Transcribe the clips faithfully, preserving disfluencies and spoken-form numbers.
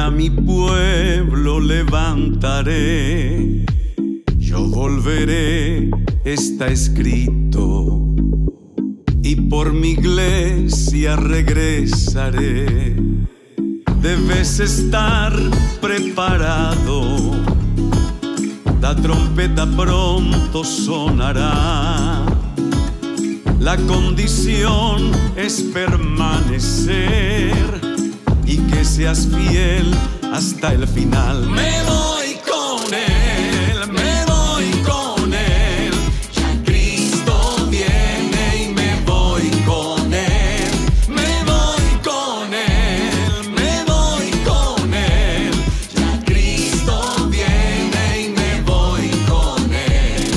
a mi pueblo levantaré, yo volveré, está escrito, y por mi iglesia regresaré. Debes estar preparado, la trompeta pronto sonará. La condición es permanecer y que seas fiel hasta el final. Me voy con él, me voy con él. Ya Cristo viene y me voy con él. Me voy con él, me voy con él. Ya Cristo viene y me voy con él.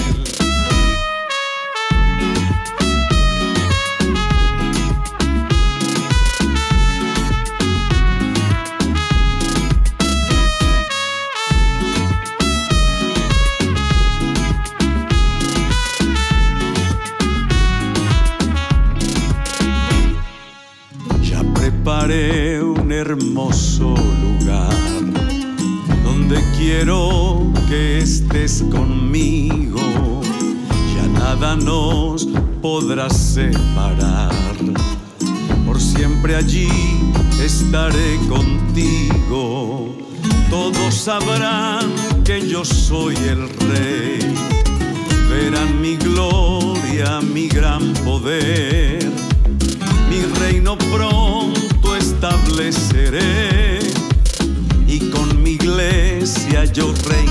Preparé un hermoso lugar donde quiero que estés conmigo. Ya nada nos podrá separar. Por siempre allí estaré contigo. Todos sabrán que yo soy el Rey. Verán mi gloria, mi gran poder. Mi reino pronto estableceré y con mi iglesia yo reinaré.